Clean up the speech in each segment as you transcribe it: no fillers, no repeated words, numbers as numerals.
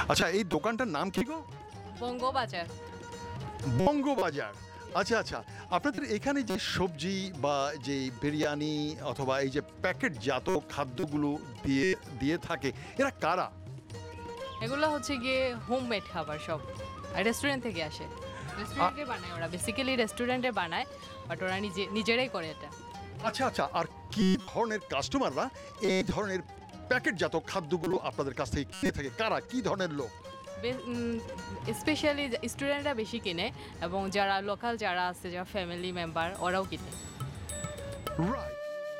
আচ্ছা, এই দোকানটার নাম কি গো? বঙ্গবাজার। বঙ্গবাজার। আচ্ছা, আচ্ছা। আপনাদের এখানে যে সবজি বা যে বিরিয়ানি অথবা এই যে প্যাকেটজাত খাদ্যগুলো দিয়ে দিয়ে থাকে, এরা কারা? এগুলো হচ্ছে গিয়ে হোমমেড খাবার সব, আর রেস্টুরেন্ট থেকে আসে। রেস্টুরেন্টে বানায় ওরা, বেসিক্যালি রেস্টুরেন্টে বানায়, বাট ওরা নিজেরাই করে এটা। আচ্ছা, আচ্ছা। আর কি ধরনের কাস্টমাররা এই ধরনের প্যাকেটজাত খাদ্যগুলো আপনাদের কাছ থেকে কিনে থাকে? কারা? কি ধরনের লোক? স্পেশালি স্টুডেন্টরা বেশি কিনে, এবং যারা লোকাল যারা আছে, যারা ফ্যামিলি মেম্বার, ওরাও কিনে। রাইট।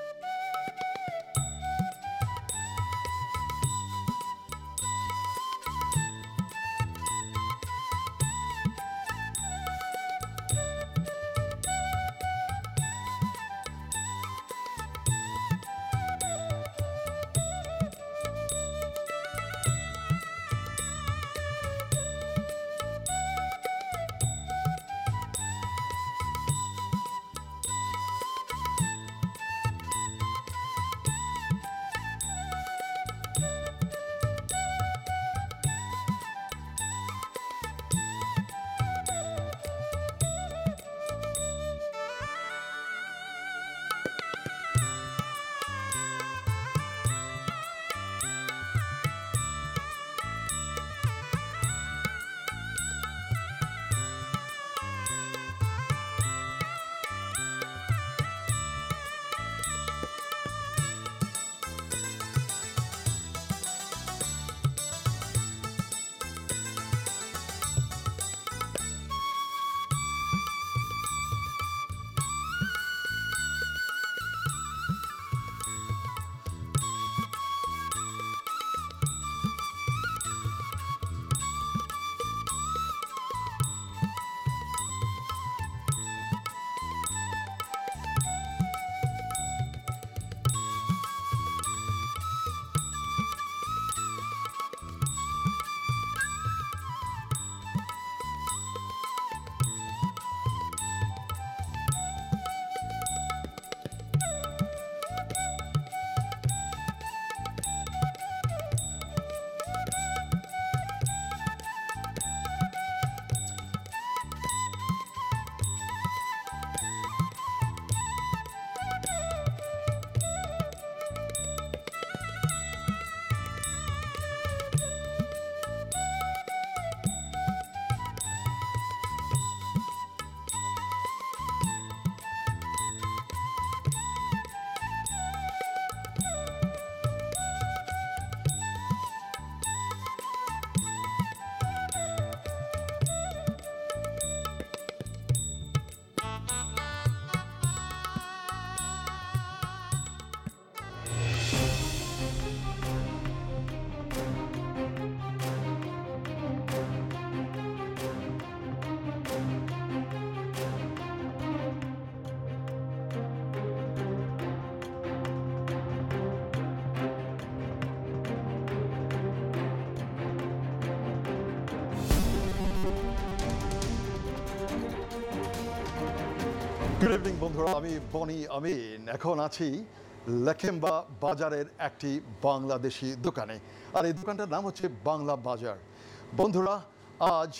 গুড ইভিনিং বন্ধুরা, আমি বনি আমিন। এখন আছি লাখেম্বা বাজারের একটি বাংলাদেশি দোকানে, আর এই দোকানটার নাম হচ্ছে বাংলা বাজার। বন্ধুরা, আজ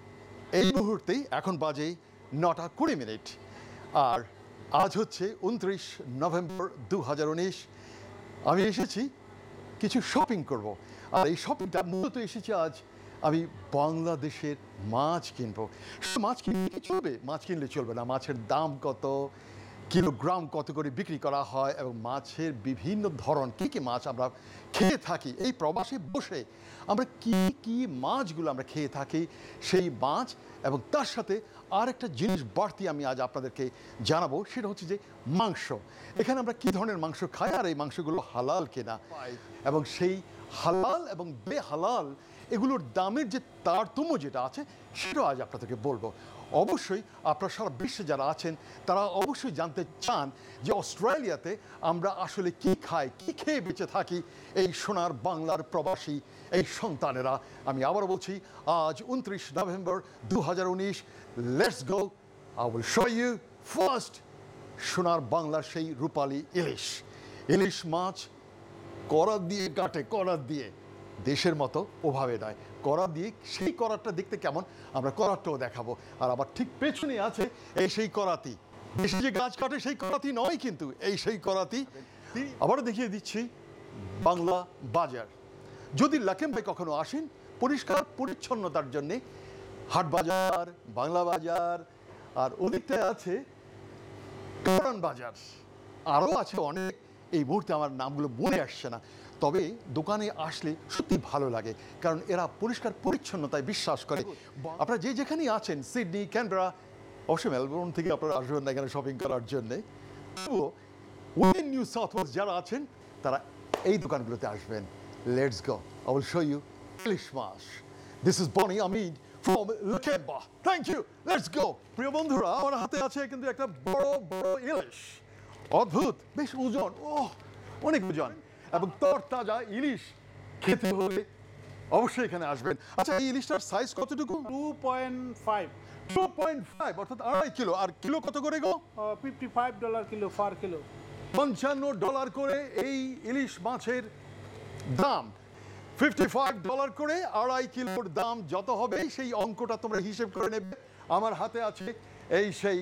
এই মুহূর্তেই এখন বাজে 9:20, আর আজ হচ্ছে 29 নভেম্বর 2019। আমি এসেছি কিছু শপিং করব, আর এই শপিংটা মূলত এসেছি আজ আমি বাংলাদেশের মাছ কিনবো। শুধু মাছ কিনলে কি চলবে? মাছ কিনলে চলবে না, মাছের দাম কত, কিলোগ্রাম কত করে বিক্রি করা হয়, এবং মাছের বিভিন্ন ধরন, কী কী মাছ আমরা খেয়ে থাকি এই প্রবাসে বসে, আমরা কি কি মাছগুলো আমরা খেয়ে থাকি সেই মাছ, এবং তার সাথে আর একটা জিনিস বাড়তি আমি আজ আপনাদেরকে জানাবো, সেটা হচ্ছে যে মাংস। এখানে আমরা কী ধরনের মাংস খাই, আর এই মাংসগুলো হালাল কিনা, এবং সেই হালাল এবং বেহালাল এগুলোর দামের যে তারতম্য যেটা আছে সেটাও আজ আপনাদেরকে বলবো। অবশ্যই আপনারা সারা বিশ্বে যারা আছেন তারা অবশ্যই জানতে চান যে অস্ট্রেলিয়াতে আমরা আসলে কি খাই, কি খেয়ে বেঁচে থাকি এই সোনার বাংলার প্রবাসী এই সন্তানেরা। আমি আবারও বলছি, আজ 29 November 2019। Let's go, I will show you first সোনার বাংলার সেই রূপালী ইলিশ। ইলিশ মাছ করাত দিয়ে কাটে, করাত দিয়ে দেশের মতো ওভাবে নয়, করাত দিয়ে সেই করাতটা দেখতে কেমন আমরা করাতটাও দেখাবো। আর আবার ঠিক পেছনে আছে এই সেই করাতি, দেশে যে গাছ কাটে সেই করাতি নয় কিন্তু এই সেই করাতি। আবারও দেখিয়ে দিচ্ছি বাংলা বাজার। যদি লাকেম্বায় কখনো আসেন, পরিষ্কার পরিচ্ছন্নতার জন্যে হাট বাজার, বাংলা বাজার, আর ওদিকটায় আছে কারণ বাজার, আরও আছে অনেক, এই মুহূর্তে আমার নামগুলো মনে আসছে না। তবে দোকানে আসলে সত্যি ভালো লাগে, কারণ এরা পরিষ্কার পরিচ্ছন্নতায় বিশ্বাস করে। আপনারা যে যেখানেই আছেন, সিডনি, ক্যানবেরা, অবশ্যই মেলবোর্ন থেকে আপনারা আসবেন না এখানে শপিং করার জন্যে, তবুও উইদিন নিউ সাউথ ওয়েলস যারা আছেন তারা এই দোকানগুলোতে আসবেন। Let's go, I will show you ilish mach. This is Boni Amin from Lakemba. Thank you. Let's go. প্রিয় বন্ধুরা, আমার হাতে আছে কিন্তু একটা বড় বড় ইলিশ, অদ্ভুত, বেশ ওজন, অনেক ওজন এবং তরতাজা ইলিশ খেতে হলে অবশ্যই এখানে আসবেন। আচ্ছা, এই ইলিশটার সাইজ কতটুকু? 2.5 2.5 অর্থাৎ 2.5 কিলো। আর কিলো কত করে গো? $55 kilo per kilo. $55 করে এই ইলিশ মাছের দাম। $55 করে 2.5 কিলোর দাম যত হবে সেই অঙ্কটা তোমরা হিসেব করে নেবে। আমার হাতে আছে এই সেই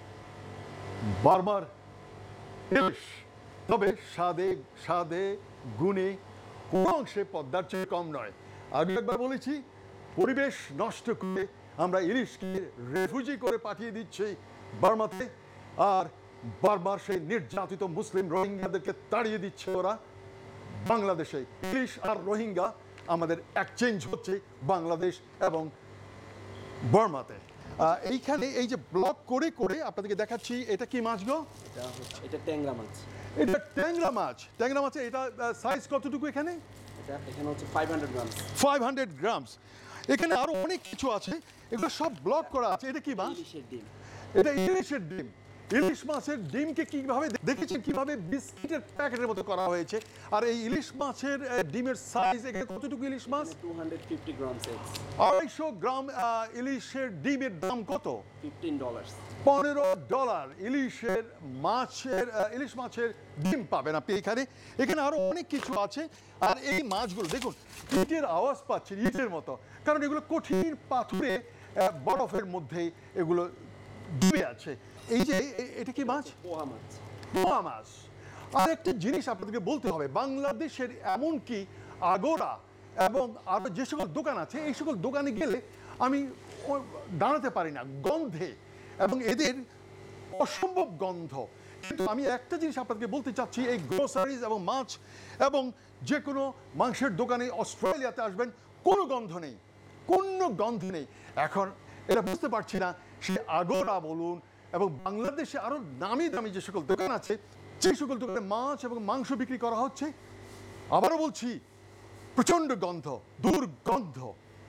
বার্মার ইলিশ, তবে স্বাদে গুণে কোনো অংশে পদ্মার চেয়ে কম নয়। আগে একবার বলেছি, পরিবেশ নষ্ট করে আমরা ইলিশকে রেফিউজি করে পাঠিয়ে দিচ্ছি বার্মাতে, আর বারবার সেই নির্যাতিত মুসলিম রোহিঙ্গাদেরকে তাড়িয়ে দিচ্ছে ওরা বাংলাদেশে। ইলিশ আর রোহিঙ্গা আমাদের এক্সচেঞ্জ হচ্ছে বাংলাদেশ এবং বার্মাতে। এইখানে এই যে ব্লক করে করে আপনাদেরকে দেখাচ্ছি, এটা কি মাছ গো? এটা ট্যাংরা মাছ। এটা ট্যাংরা মাছ। ট্যাংরা মাছের এটা সাইজ কতটুকু এখানে? এখানে হচ্ছে 500 গ্রাম। 500 গ্রামস। এখানে আরো অনেক কিছু আছে, এগুলো সব ব্লক করা আছে। এটা কি মাছ? ইলিশের ডিম। এটা ইলিশের ডিম। ইলিশ মাছের ডিমকে কিভাবে দেখেছেন, কিভাবে বিস্কিটের প্যাকেটের মতো করা হয়েছে। আর এই ইলিশ মাছের ডিমের সাইজ এখানে কতটুকু ইলিশ মাছ? 250 গ্রাম সেট। 250 গ্রাম ইলিশের ডিমের দাম কত? $15। $15 ইলিশের ইলিশ মাছের ডিম পাবেন আপনি এখানে। এখানে আরো অনেক কিছু আছে। আর এই মাছগুলো দেখুন, ইটের আওয়াজ পাচ্ছে, ইটের মতো, কারণ এগুলো কঠিন পাথরে বরফের মধ্যে এগুলো ডুবে আছে। এই যে এটা কি মাছ? পোহা মাছ। পোহা মাছ। আর একটা জিনিস আপনাদেরকে বলতে হবে, বাংলাদেশের এমনকি আগোরা এবং আরো যে সকল দোকান আছে, এই সকল দোকানে গেলে আমি দাঁড়াতে পারি না গন্ধে, এবং এদের অসম্ভব গন্ধ। কিন্তু আমি একটা জিনিস আপনাদেরকে বলতে চাচ্ছি, এই গ্রোসারিজ এবং মাছ এবং যে কোনো মাংসের দোকানে অস্ট্রেলিয়াতে আসবেন, কোনো গন্ধ নেই, কোনো গন্ধ নেই। এখন এটা বুঝতে পারছি না, সে আগোরা বলুন এবং বাংলাদেশে আরো নামি দামি যে সকল দোকান আছে, সেই সকল দোকানে মাছ এবং মাংস বিক্রি করা হচ্ছে, আবারও বলছি প্রচন্ড গন্ধ, দুর্গন্ধ।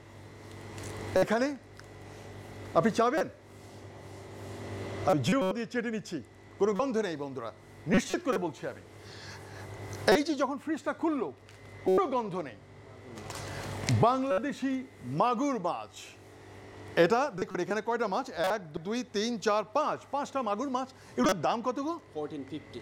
এখানে আপনি চাবেন, আমি জিও দিয়ে চেটে নিচ্ছি, কোনো গন্ধ নেই বন্ধুরা, নিশ্চিত করে বলছি আমি। এই যে যখন ফ্রিজটা খুললো, কোনো গন্ধ নেই। বাংলাদেশি মাগুর মাছ, এটা দেখুন এখানে কয়টা মাছ, 1 2 3 4 5, 5টা মাগুর মাছ। এটার দাম কত গো? $14.50।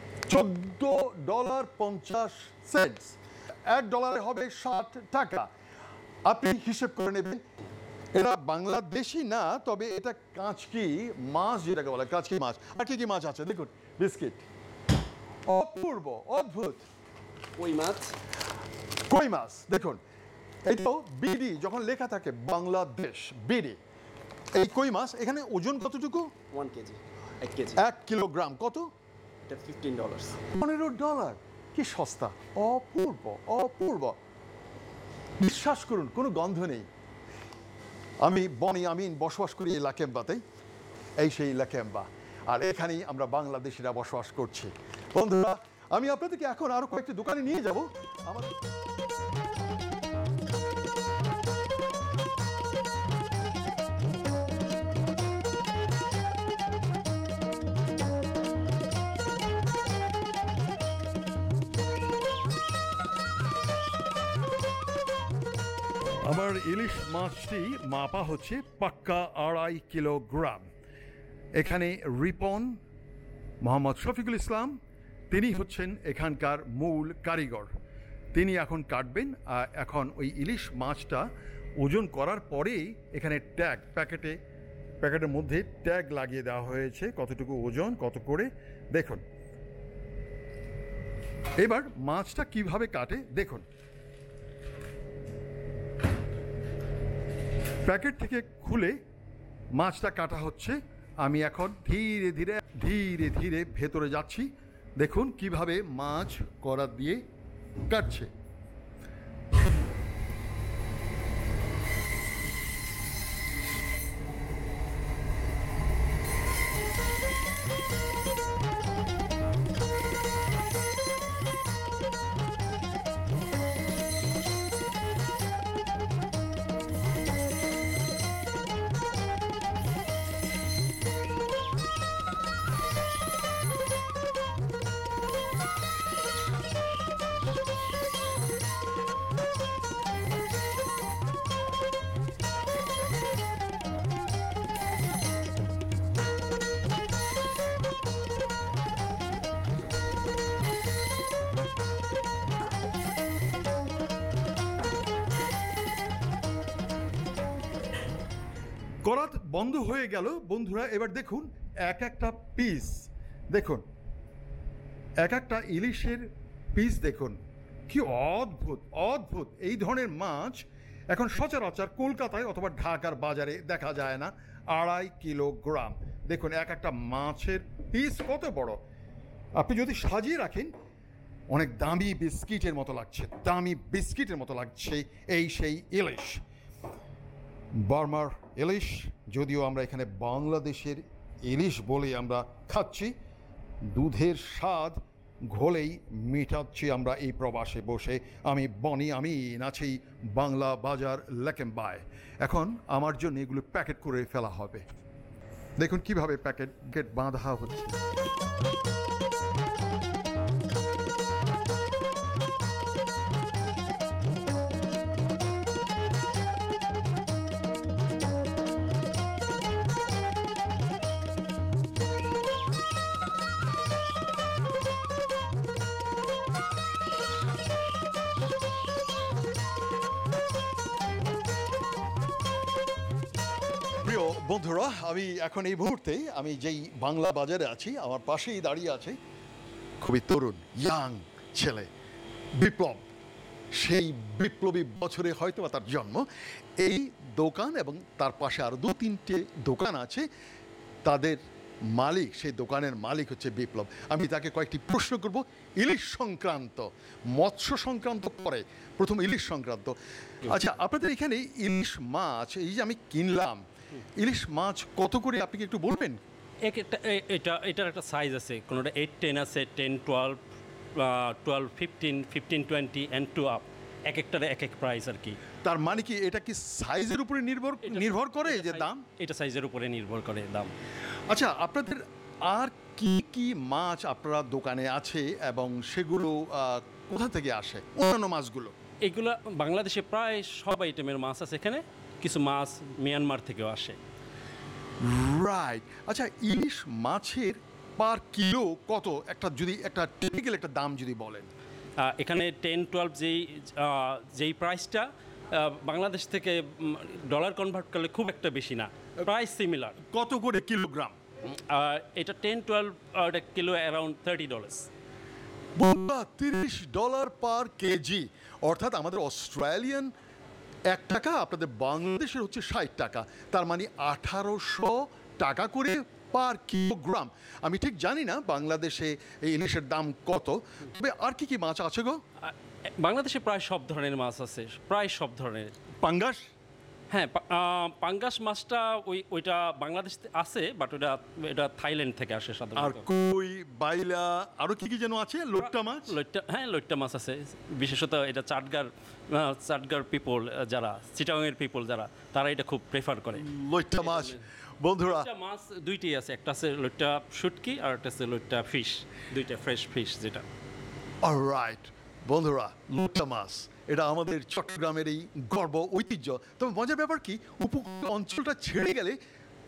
$14.50। $1 হবে 60 টাকা। আপনি হিসেব করে নেবেন। এরা বাংলাদেশি না, তবে এটা কাঁচকি মাছ যেটাকে বলে, কাঁচকি মাছ। আর কি কি মাছ আছে দেখুন, বিস্কিট, অপূর্ব, অদ্ভুত। কই মাছ। কই মাছ দেখুন, এই তো বিডি যখন লেখা থাকে বাংলাদেশ বিডি, এই কই মাছ এখানে ওজন কতটুকু? 1 কেজি। 1 কেজি। 1 কিলোগ্রাম কত? এটা $15। $15। কি সস্তা, অপূর্ব, অপূর্ব। বিশ্বাস করুন, কোনো গন্ধ নেই। আমি বনি আমিন বসবাস করি এই লাকেম্বাতে, এই সেই লাকেম্বা, আর এখানেই আমরা বাংলাদেশিরা বসবাস করছি। বন্ধুরা, আমি আপনাদেরকে এখন আরো কয়েকটি দোকানে নিয়ে যাব। আমাদের আমার ইলিশ মাছটি মাপা হচ্ছে পাক্কা 2.5 কিলোগ্রাম। এখানে রিপন মোহাম্মদ শফিকুল ইসলাম, তিনি হচ্ছেন এখানকার মূল কারিগর। তিনি এখন কাটবেন। এখন ওই ইলিশ মাছটা ওজন করার পরেই এখানে ট্যাগ প্যাকেটের মধ্যে ট্যাগ লাগিয়ে দেওয়া হয়েছে, কতটুকু ওজন কত করে দেখুন। এবার মাছটা কিভাবে কাটে দেখুন। প্যাকেট থেকে খুলে মাছটা কাটা হচ্ছে। আমি এখন ধীরে ধীরে ধীরে ধীরে ভেতরে যাচ্ছি। দেখুন কিভাবে মাছ করাত দিয়ে কাটছে। করাত বন্ধ হয়ে গেল বন্ধুরা। এবার দেখুন এক একটা পিস দেখুন, এক একটা ইলিশের পিস দেখুন, কি অদ্ভুত অদ্ভুত। এই ধরনের মাছ এখন সচরাচর কলকাতায় অথবা ঢাকার বাজারে দেখা যায় না। 2.5 কিলোগ্রাম। দেখুন এক একটা মাছের পিস কত বড়। আপনি যদি সাজিয়ে রাখেন অনেক দামি বিস্কিটের মতো লাগছে, দামি বিস্কিটের মতো লাগছে এই সেই ইলিশ, বার্মার ইলিশ। যদিও আমরা এখানে বাংলাদেশের ইলিশ বলে আমরা খাচ্ছি, দুধের স্বাদ ঘোলেই মেটাচ্ছি আমরা এই প্রবাসে বসে। আমি বনি আমিন আছি বাংলা বাজার লেকেম্বায়। এখন আমার জন্য এগুলো প্যাকেট করে ফেলা হবে। দেখুন কিভাবে প্যাকেট বাঁধা হচ্ছে। প্রিয় বন্ধুরা, আমি এখন এই মুহূর্তে আমি যেই বাংলা বাজারে আছি, আমার পাশেই দাঁড়িয়ে আছে খুবই তরুণ ইয়াং ছেলে বিপ্লব। সেই বিপ্লবী বছরে হয়তো তার জন্ম। এই দোকান এবং তার পাশে আরও 2-3টে দোকান আছে, তাদের মালিক, সেই দোকানের মালিক হচ্ছে বিপ্লব। আমি তাকে কয়েকটি প্রশ্ন করব ইলিশ সংক্রান্ত, মৎস্য সংক্রান্ত পরে, প্রথম ইলিশ সংক্রান্ত। আচ্ছা, আপনাদের এখানে ইলিশ মাছ এই যে আমি কিনলাম, ইলিশ মাছ কত করে আপনি কি একটু বলবেন? এটার একটা সাইজ আছে, কোনোটা 8-10 আছে, 10-12, 12-15, 15-20 অ্যান্ড 2 আপ। এক একটার এক এক প্রাইস আর কি। তার মানে কি এটা কি সাইজের উপরে নির্ভর করে যে দাম? এটা সাইজের উপরে নির্ভর করে দাম। আচ্ছা, আপনাদের আর কি কি মাছ আপনারা দোকানে আছে এবং সেগুলো কোথা থেকে আসে অন্যান্য মাছগুলো? এগুলো বাংলাদেশে প্রায় সব আইটেমের মাছ আছে এখানে, কিছু মাছ মিয়ানমার থেকেও আসে। রাইট। আচ্ছা, ইলিশ মাছের পার কিলো কত, একটা যদি একটা টিপিক্যাল একটা দাম যদি বলেন? এখানে 10-12 যেই প্রাইসটা বাংলাদেশ থেকে ডলার কনভার্ট করলে খুব একটা বেশি না, প্রাইস সিমিলার। কত করে কিলোগ্রাম? এটা 10-12 কিলো অ্যারাউন্ড $30। $30 পার কেজি, অর্থাৎ আমাদের অস্ট্রেলিয়ান 1 টাকা, আপনাদের বাংলাদেশের হচ্ছে 60 টাকা। তার মানে 1800 টাকা করে পার কিলোগ্রাম। আমি ঠিক জানি না বাংলাদেশে এই ইলিশের দাম কত, তবে আর কি কি মাছ আছে গো? বাংলাদেশে প্রায় সব ধরনের মাছ আছে, প্রায় সব ধরনের। পাঙ্গাস? হ্যাঁ, পাঙ্গাস মাছটা ওইটা বাংলাদেশ আছে, বাট এটা থাইল্যান্ড থেকে আসে আর সাধারণত। কই, বাইলা, আরো কি কি যেন আছে? লইট্টা মাছ? হ্যাঁ, লইট্টা মাছ আছে। বিশেষত এটা চাটগার পিপল যারা, চিটাগাংয়ের পিপল যারা, তারা এটা খুব প্রেফার করে। লইট্টা মাছ বন্ধুরা। লইট্টা মাছ দুইটাই আছে, একটা আছে লইট্টা শুটকি আর একটা আছে লইট্টা ফিশ, দুইটা ফ্রেশ ফিশ যেটা। অলরাইট বন্ধুরা, লইট্টা মাছ এটা আমাদের চট্টগ্রামের এই গর্ব ঐতিহ্য। তবে মজার ব্যাপার কি, উপকূল অঞ্চলটা ছেড়ে গেলে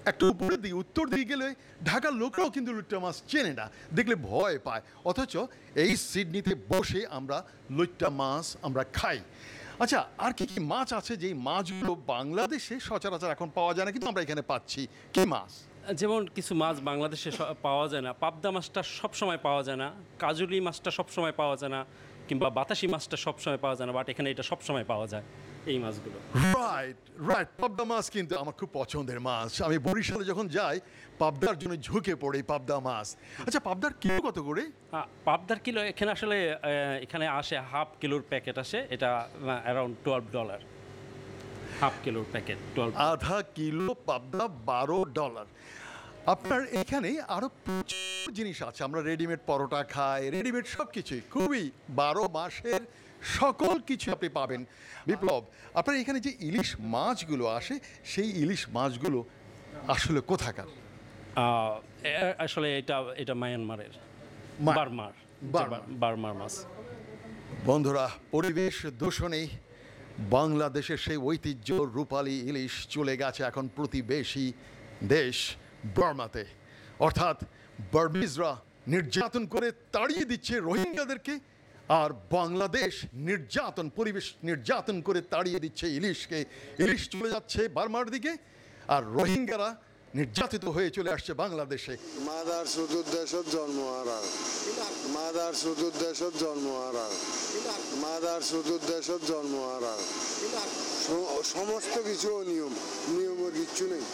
একটু উপরের দিকে উত্তর দিকে গেলে ঢাকার লোকরাও কিন্তু লইট্টা মাছ চেনে না, দেখলে ভয় পায়, অথচ এই সিডনিতে বসে আমরা লইট্টা মাছ আমরা খাই। আচ্ছা, আর কি কি মাছ আছে যেই মাছগুলো বাংলাদেশে সচরাচর এখন পাওয়া যায় না কিন্তু আমরা এখানে পাচ্ছি? কি মাছ? যেমন কিছু মাছ বাংলাদেশে পাওয়া যায় না, পাবদা মাছটা সবসময় পাওয়া যায় না, কাজুলি মাছটা সবসময় পাওয়া যায় না, কিংবা বাতাসি মাছটা সবসময় পাওয়া যায় না, বাট এখানে এটা সবসময় পাওয়া যায় এই মাছগুলো। রাইট রাইট, পাবদা মাছ কিন্তু আমার খুব পছন্দের মাছ। আমি বরিশালে যখন যাই পাবদার জন্য ঝুঁকে পড়ি পাবদা মাছ। আচ্ছা, পাবদার কিলো কত করে? পাবদার কিলো এখানে আসলে এখানে আসে হাফ কিলোর প্যাকেট আসে, এটা অ্যারাউন্ড $12, হাফ কিলোর প্যাকেট 12। আধা কিলো পাবদা $12। আপনার এখানে আরো প্রচুর জিনিস আছে, আমরা রেডিমেড পরোটা খাই, রেডিমেড সব কিছুই, খুবই 12 মাসের সকল কিছু আপনি পাবেন। বিপ্লব, আপনার এখানে যে ইলিশ মাছগুলো আসে সেই ইলিশ মাছগুলো আসলে কোথাকার? আসলে এটা মায়ানমারের, বার্মার, বার্মার মাছ। বন্ধুরা, পরিবেশ দূষণে বাংলাদেশের সেই ঐতিহ্য রূপালী ইলিশ চলে গেছে এখন প্রতিবেশী দেশ বার্মাতে, অর্থাৎ বার্মিজরা নির্যাতন করে তাড়িয়ে দিচ্ছে রোহিঙ্গাদেরকে, আর বাংলাদেশ পরিবেশ নির্যাতন করে তাড়িয়ে দিচ্ছে ইলিশকে। ইলিশ চলে যাচ্ছে বার্মার দিকে আর রোহিঙ্গারা নির্যাতিত হয়ে চলে আসছে বাংলাদেশে। মাদার সুদূর দেশত জন্ম হারার, মাদার সুদূর দেশত জন্ম হারার, মাদার সুদূর দেশত জন্ম হারার, সমস্ত কিছু নিয়মের কিচ্ছু নেই।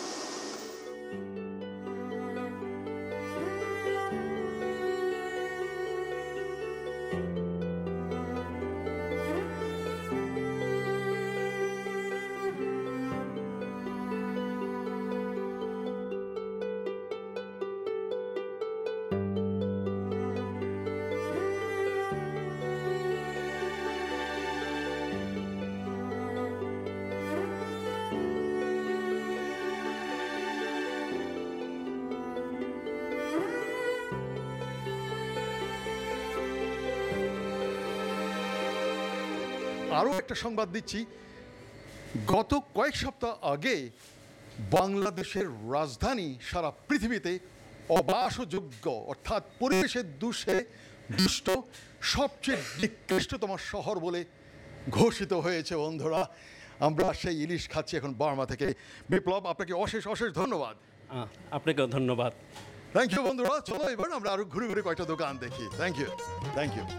আরও একটা সংবাদ দিচ্ছি, গত কয়েক সপ্তাহ আগে বাংলাদেশের রাজধানী সারা পৃথিবীতে অবাসযোগ্য অর্থাৎ পরিবেশের দুষ্ট সবচেয়ে নিকৃষ্টতম শহর বলে ঘোষিত হয়েছে। বন্ধুরা, আমরা সেই ইলিশ খাচ্ছি এখন বার্মা থেকে। বিপ্লব, আপনাকে অশেষ অশেষ ধন্যবাদ। আপনাকেও ধন্যবাদ। থ্যাংক ইউ বন্ধুরা, চলো এবার আমরা আরো ঘুরে ঘুরে কয়েকটা দোকান দেখি। Thank you, thank you.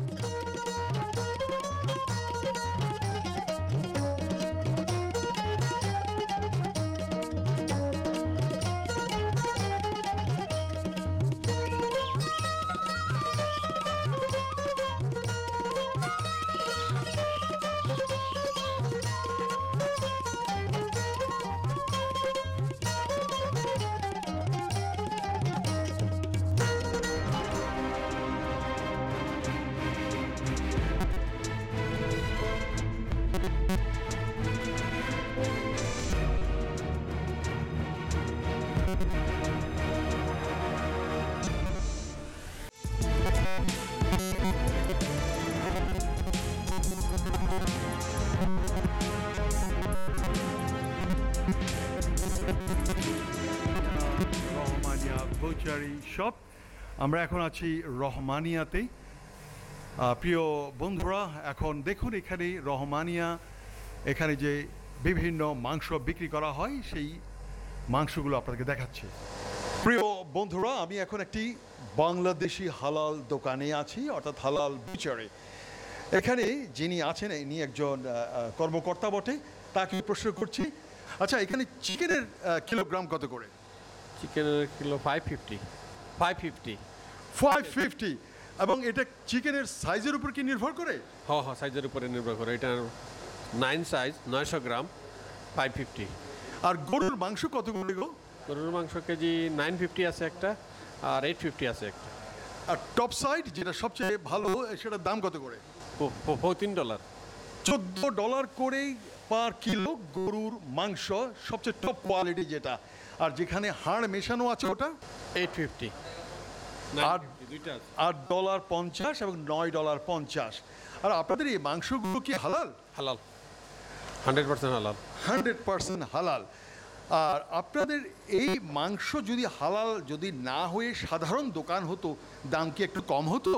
Rahmania butchery shop, আমরা এখন আছি রহমানিয়াতেই। প্রিয় বন্ধুরা, এখন দেখুন এখানে রহমানিয়া, এখানে যে বিভিন্ন মাংস বিক্রি করা হয় সেই মাংসগুলো আপনাদেরকে দেখাচ্ছে। প্রিয় বন্ধুরা, আমি এখন একটি বাংলাদেশি হালাল দোকানে আছি, অর্থাৎ হালাল বুচারে। এখানে যিনি আছেন ইনি একজন কর্মকর্তা বটে, তাকে প্রশ্ন করছি, আচ্ছা এখানে চিকেনের কিলোগ্রাম কত করে? চিকেনের কিলো 550 এবং এটা চিকেনের সাইজের উপর কি নির্ভর করে? হ্যাঁ, সাইজের উপরে নির্ভর করে। এটা 9 সাইজ, 900 গ্রাম, 550। আর গরুর মাংস কত করে গো? গরুর মাংস কেজি 950 আছে একটা, আর 850 আছে একটা। আর টপ সাইড যেটা সবচেয়ে ভালো সেটার দাম কত করে? $14। $14 করেই পার কিলো গরুর মাংস, সবচেয়ে টপ কোয়ালিটি যেটা। আর যেখানে হাড় মেশানো আছে ওটা 850। $8.50 এবং $9.50। আর আপনাদের এই মাংসগুলো কি হালাল? হালাল, 100% হালাল। 100% হালাল। আর আপনাদের এই মাংস যদি হালাল যদি না হয়ে সাধারণ দোকান হতো, দাম কি একটু কম হতো?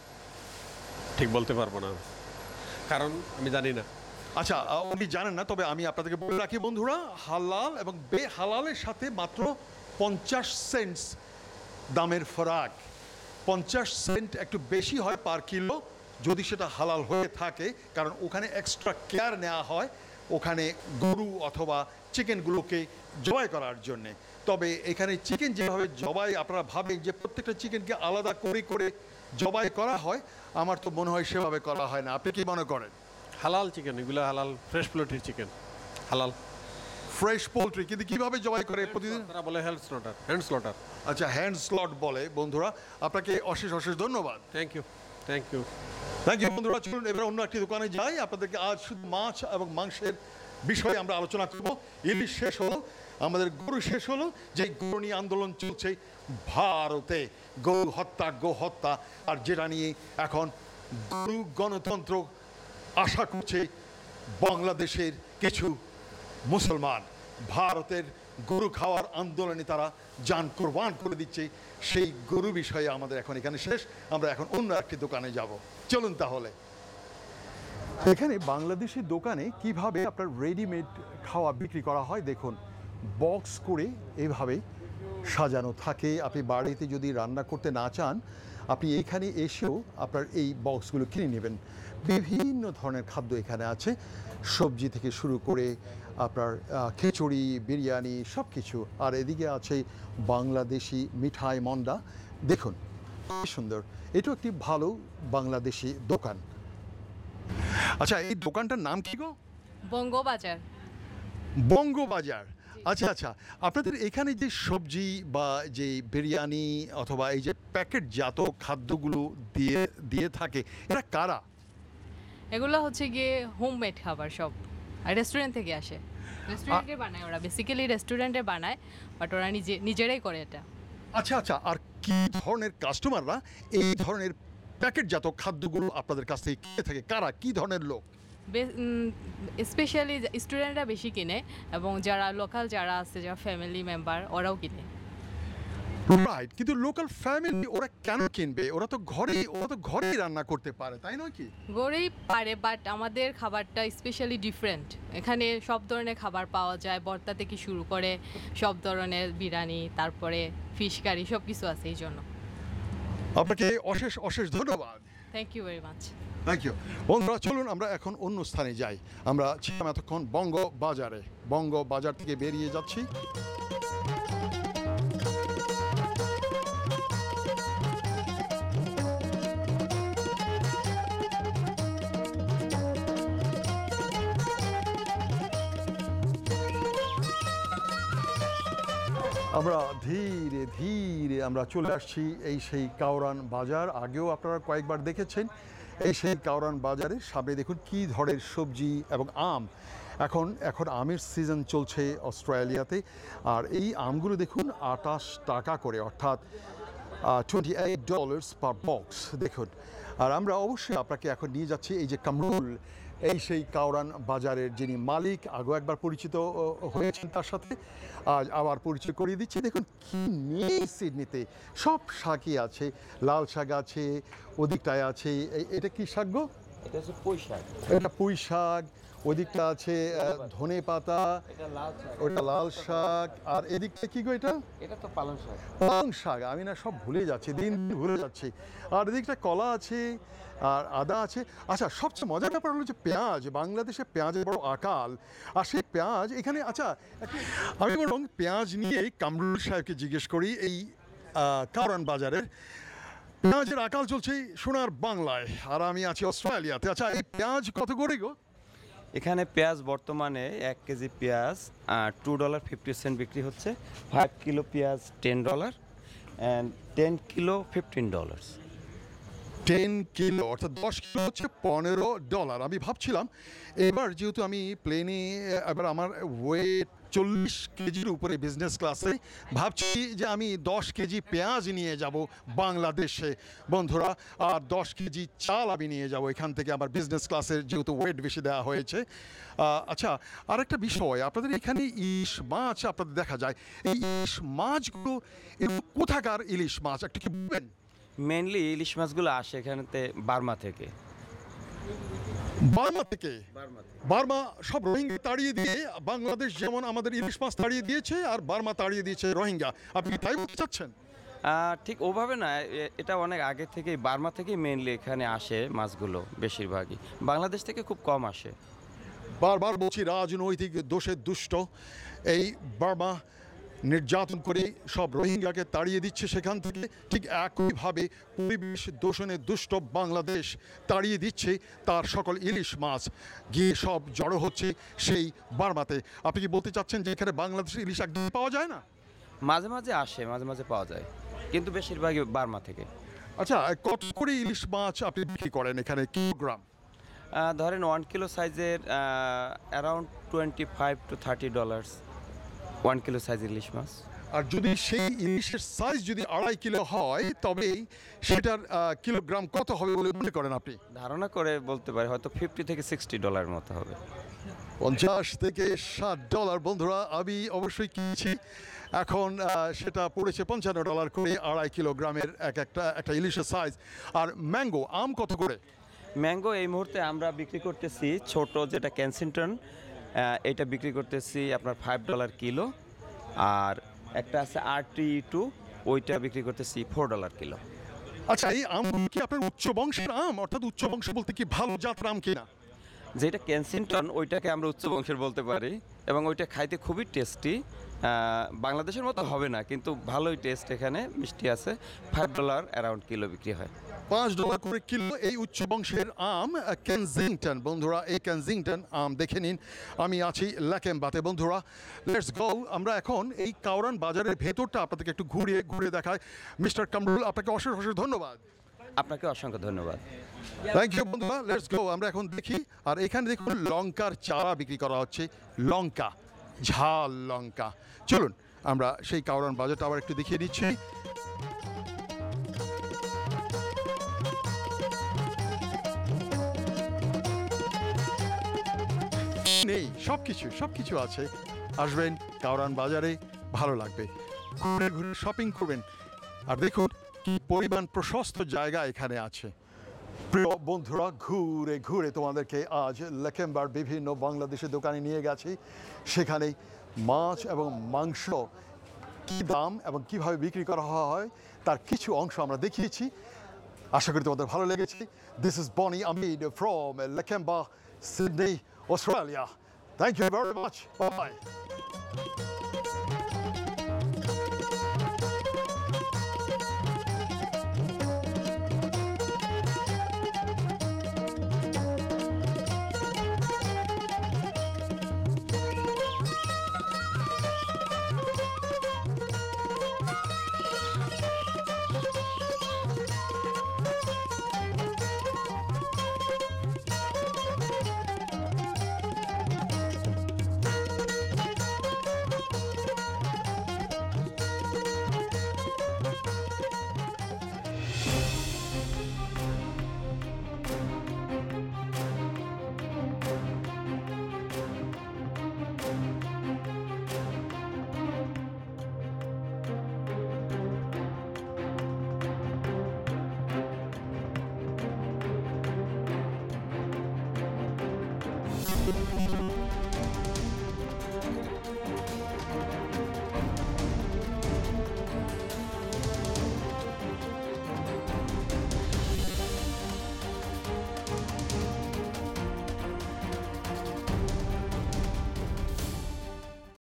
ঠিক বলতে পারবো না, কারণ আমি জানি না। আচ্ছা, উনি জানেন না, তবে আমি আপনাদেরকে বলে রাখি বন্ধুরা, হালাল এবং বেহালালের সাথে মাত্র 50 সেন্টস দামের ফরাক। 50 সেন্ট একটু বেশি হয় পার কিলো যদি সেটা হালাল হয়ে থাকে, কারণ ওখানে এক্সট্রা কেয়ার নেওয়া হয় ওখানে গরু অথবা চিকেনগুলোকে জবাই করার জন্যে। তবে এখানে চিকেন যেভাবে জবাই আপনারা ভাবেন যে প্রত্যেকটা চিকেনকে আলাদা করে করে জবাই করা হয়, আমার তো মনে হয় সেভাবে করা হয় না। আপনি কি মনে করেন? হালাল চিকেন, এগুলো হালাল, ফ্রেশ পোলট্রি চিকেন হালাল। ফ্রেশ পোলট্রি কিন্তু কিভাবে জবাই করে প্রতিদিন? তারা বলে হ্যান্ড স্লটার। আচ্ছা, হ্যান্ড স্লট বলে। বন্ধুরা, আপনাকে অশেষ অশেষ ধন্যবাদ। Thank you. থ্যাংক ইউ বন্ধুরা। চলুন এবার অন্য একটি দোকানে যাই। আপনাদেরকে আজ শুধু মাছ এবং মাংসের বিষয়ে আমরা আলোচনা করব। ইলিশ শেষ হলো, আমাদের গরু শেষ হলো। যে গরু নিয়ে আন্দোলন চলছে ভারতে, গরু হত্যা, গো হত্যা, আর যেটা নিয়ে এখন গরু গণতন্ত্র আশা করছে বাংলাদেশের কিছু মুসলমান। ভারতের গরু খাওয়ার আন্দোলনে তারা জান কোরবান করে দিচ্ছে। সেই গরু বিষয়ে আমাদের এখন এখানে শেষ। আমরা এখন অন্য একটি দোকানে যাব। চলুন তাহলে। এখানে বাংলাদেশি দোকানে কিভাবে আপনার রেডিমেড খাওয়া বিক্রি করা হয় দেখুন। বক্স করে এভাবে সাজানো থাকে। আপনি বাড়িতে যদি রান্না করতে না চান, আপনি এইখানে এসেও আপনার এই বক্সগুলো কিনে নেবেন। বিভিন্ন ধরনের খাদ্য এখানে আছে, সবজি থেকে শুরু করে আপনার খিচুড়ি, বিরিয়ানি, সব কিছু। আর এদিকে আছে বাংলাদেশি মিঠাই মন্ডা। দেখুন কি সুন্দর, এটাও একটি ভালো বাংলাদেশি দোকান। আচ্ছা, এই দোকানটার নাম কি গো? বঙ্গবাজার। বঙ্গবাজার। আচ্ছা আচ্ছা, আপনাদের এখানে যে সবজি বা যে বিরিয়ানি অথবা এই যে প্যাকেটজাত খাদ্যগুলো দিয়ে দিয়ে থাকে, এরা কারা? এগুলো হচ্ছে গিয়ে হোমমেড খাবার সব, আর রেস্টুরেন্ট থেকে আসে। রেস্টুরেন্টে বানায় ওরা, বেসিক্যালি রেস্টুরেন্টে বানায়, বাট ওরা নিজেরাই করে এটা। আচ্ছা আচ্ছা, আর কি ধরনের কাস্টমাররা এই ধরনের প্যাকেটজাত খাদ্যগুলো আপনাদের কাছ থেকে কিনে থাকে? কারা, কি ধরনের লোক? স্পেশালি স্টুডেন্টরা বেশি কিনে, এবং যারা লোকাল যারা আছে, যারা ফ্যামিলি মেম্বার, ওরাও কিনে। রাইট, কিন্তু লোকাল ফ্যামিলি ওরা কেন কিনবে? ওরা তো ঘরেই রান্না করতে পারে, তাই নয় কি? গড়েই পারে, বাট আমাদের খাবারটা স্পেশালি ডিফারেন্ট। এখানে সব ধরনের খাবার পাওয়া যায়, ভর্তা থেকে শুরু করে সব ধরনের বিরিয়ানি, তারপরে ফিশ কারি, সব কিছু আছে। এই জন্য আপনাকে অশেষ অশেষ ধন্যবাদ। Thank you very much. Thank you বন্ধুরা। চলুন আমরা এখন অন্য স্থানে যাই। আমরা ছিলাম এতক্ষণ বঙ্গবাজারে। বঙ্গবাজার থেকে বেরিয়ে যাচ্ছি। আমরা ধীরে ধীরে আমরা চলে আসছি এই সেই কাওরান বাজার। আগেও আপনারা কয়েকবার দেখেছেন এই সেই কাওরান বাজারের সামনে দেখুন কি ধরনের সবজি এবং আম। এখন আমের সিজন চলছে অস্ট্রেলিয়াতে, আর এই আমগুলো দেখুন 28 টাকা করে, অর্থাৎ $28 পার বক্স। দেখুন, আর আমরা অবশ্যই আপনাকে এখন নিয়ে যাচ্ছি এই যে কামরুল, এই সেই কাওরান বাজারের যিনি মালিক। আগেও একবার পরিচিত হয়েছেন তার সাথে, আজ আবার পরিচয় করিয়ে দিচ্ছি। দেখুন কি নেই সিডনিতে, সব শাকই আছে। লাল শাক আছে, ওদিকটায় আছে এটা কি শাক গো? এটা হচ্ছে পুঁই শাক। এটা পুঁই শাক, ওদিকটা আছে ধনে পাতা, এটা লাল শাক। ওটা লাল শাক। আর এদিকটা কি গো? এটা এটা তো পালং শাক। পালং শাক। আমি না সব ভুলে যাচ্ছি, দিন দিন ভুলে যাচ্ছি। আর এদিকটা কলা আছে, আর আদা আছে। আচ্ছা, সবচেয়ে মজার ব্যাপার হলো যে পেঁয়াজ। বাংলাদেশে পেঁয়াজের বড় আকাল, আর সেই পেঁয়াজ এখানে। আচ্ছা, আমি বরং পেঁয়াজ নিয়ে কামরুল সাহেবকে জিজ্ঞেস করি এই কাওরান বাজারের। পেঁয়াজের আকাল চলছে সোনার বাংলায়, আর আমি আছি অস্ট্রেলিয়াতে। আচ্ছা, এই পেঁয়াজ কত করে গো? এখানে পেঁয়াজ বর্তমানে 1 কেজি পেঁয়াজ $2.50 বিক্রি হচ্ছে। 5 কিলো পেঁয়াজ $10 অ্যান্ড 10 কিলো $15। 10 কিলো অর্থাৎ 10 কিলো হচ্ছে $15। আমি ভাবছিলাম এবার যেহেতু আমি প্লেনে এবার আমার ওয়েট 40 কেজির উপরে বিজনেস ক্লাসে, ভাবছি যে আমি 10 কেজি পেঁয়াজ নিয়ে যাব বাংলাদেশে বন্ধুরা, আর 10 কেজি চাল আমি নিয়ে যাব এখান থেকে আমার বিজনেস ক্লাসের যেহেতু ওয়েট বেশি দেওয়া হয়েছে। আচ্ছা, আরেকটা বিষয়, আপনাদের এখানে ইলিশ মাছ আপনাদের দেখা যায়, এই ইলিশ মাছগুলো এগুলো কোথাকার ইলিশ মাছ একটু কি বলবেন? মেনলি ইলিশ মাছগুলো আসে এখানেতে বার্মা থেকে। বার্মা থেকে? বার্মা সব রোহিঙ্গা তাড়িয়ে দিয়ে বাংলাদেশ যেমন আমাদের ইলিশ মাছ তাড়িয়ে দিয়েছে আর বার্মা তাড়িয়ে দিয়েছে রোহিঙ্গা, আপনি কি তাই বলতে চাচ্ছেন? ঠিক ওভাবে না, এটা অনেক আগে থেকেই বার্মা থেকেই মেনলি এখানে আসে মাছগুলো, বেশিরভাগই বাংলাদেশ থেকে খুব কম আসে। বারবার বলছি, রাজনৈতিক দোষে দুষ্ট এই বার্মা নির্যাতন করে সব রোহিঙ্গাকে তাড়িয়ে দিচ্ছে সেখান থেকে, ঠিক একইভাবে পরিবেশ দূষণে দুষ্ট বাংলাদেশ তাড়িয়ে দিচ্ছে তার সকল ইলিশ মাছ, গিয়ে সব জড়ো হচ্ছে সেই বার্মাতে। আপনি কি বলতে চাচ্ছেন যে এখানে বাংলাদেশের ইলিশ একদম পাওয়া যায় না? মাঝে মাঝে আসে, মাঝে মাঝে পাওয়া যায়, কিন্তু বেশিরভাগই বার্মা থেকে। আচ্ছা, কত করে ইলিশ মাছ আপনি বিক্রি করেন এখানে কিলোগ্রাম? ধরেন 1 কিলো সাইজের অ্যারাউন্ড $25 to $30 1 কিলো সাইজের ইলিশ মাছ। আর যদি সেই ইলিশের সাইজ যদি 2.5 কিলো হয় তবে সেটার কিলোগ্রাম কত হবে বলে মনে করেন আপনি? ধারণা করে বলতে পারি হয়তো $50 থেকে $60 মতো হবে। 50 থেকে $60 বন্ধুরা, আমি অবশ্যই কিনেছি এখন, সেটা পড়েছে $55 করে 2.5 কিলোগ্রামের একটা ইলিশের সাইজ। আর ম্যাঙ্গো আম কত করে? ম্যাঙ্গো এই মুহূর্তে আমরা বিক্রি করতেছি ছোট যেটা ক্যানসিংটন, এটা বিক্রি করতেছি আপনার $5 কিলো, আর একটা আছে RTE2, ওইটা বিক্রি করতেছি $4 কিলো। আচ্ছা, এই আমগুলো কি আপনার উচ্চ বংশের আম? অর্থাৎ উচ্চ বংশ বলতে কি ভালো জাতের আম কিনা? যেটা ক্যানসিংটন ওইটাকে আমরা উচ্চ বংশের বলতে পারি, এবং ওইটা খাইতে খুবই টেস্টি। বাংলাদেশের মতো হবে না, কিন্তু ভালোই টেস্ট, এখানে মিষ্টি আছে। $5 অ্যারাউন্ড কিলো বিক্রি হয়। $5 করে কিলো এই উচ্চ বংশের আম কেনজিংটন। বন্ধুরা, এই কেনজিংটন আম দেখে নিন। আমি আছি ল্যাকেম্বাতে বন্ধুরা, লেটস গো। আমরা এখন এই কাউরান বাজারের ভেতরটা আপনাদেরকে একটু ঘুরিয়ে ঘুরিয়ে দেখাই। মিস্টার কামরুল, আপনাকে অশেষ অশেষ ধন্যবাদ। আপনাকে অসংখ্য ধন্যবাদ। থ্যাংক ইউ বন্ধুরা, লেটস গো। আমরা এখন দেখি, আর এখানে দেখুন লঙ্কার চারা বিক্রি করা হচ্ছে, লঙ্কা, ঝাল লঙ্কা। চলুন আমরা সেই কাউরান বাজারটা আবার একটু দেখিয়ে দিচ্ছি। নেই, সবকিছু আছে। আসবেন কাউরান বাজারে, ভালো লাগবে, ঘুরে ঘুরে শপিং করবেন। আর দেখুন কি পরিমাণ প্রশস্ত জায়গা এখানে আছে। প্রিয় বন্ধুরা, ঘুরে ঘুরে তোমাদেরকে আজ লেকেম্বার বিভিন্ন বাংলাদেশের দোকানে নিয়ে গেছি। সেখানে মাছ এবং মাংস কী দাম এবং কিভাবে বিক্রি করা হয় তার কিছু অংশ আমরা দেখিয়েছি। আশা করি তোমাদের ভালো লেগেছে। This is Boni Amin from Lakemba, Sydney, Australia. Thank you very much. Bye.